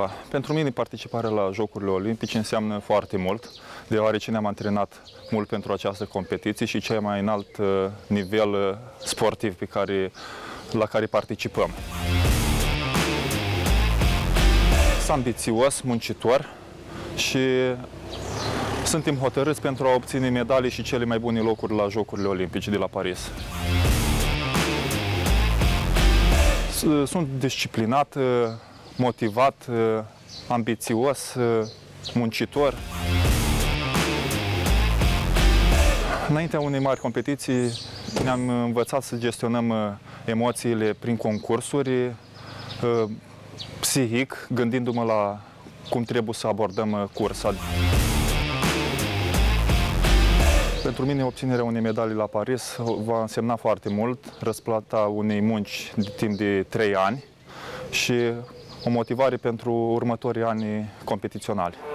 Da, pentru mine participarea la Jocurile Olimpice înseamnă foarte mult, deoarece ne-am antrenat mult pentru această competiție și cel mai înalt nivel sportiv la care participăm. Sunt ambițios, muncitor și suntem hotărâți pentru a obține medalii și cele mai bune locuri la Jocurile Olimpice de la Paris. Sunt disciplinat, motivat, ambițios, muncitor. Înaintea unei mari competiții ne-am învățat să gestionăm emoțiile prin concursuri, psihic, gândindu-mă la cum trebuie să abordăm cursa. Pentru mine, obținerea unei medalii la Paris va însemna foarte mult, răsplata unei munci de timp de 3 ani și o motivare pentru următorii ani competiționali.